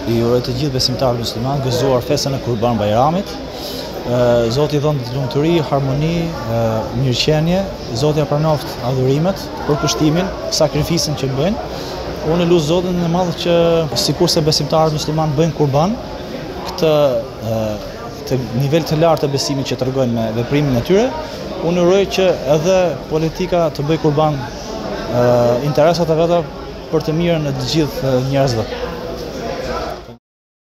I uroj të gjithë besimtarët musliman gëzuar festën e Kurban Bayramit. Zoti dhon lumturi, harmoni, mirëqenie. Zoti ja pranoft adhurimet, përkushtimin, sakrificën që bëjnë. Unë lut Zotin e Madh që sikurse besimtarët musliman bëjnë kurban, këtë nivel të lartë të besimit që tregojnë me veprimin e tyre, unë uroj që edhe politika të bëjë kurban interesat e veta për të mirën e të gjithë njerëzve.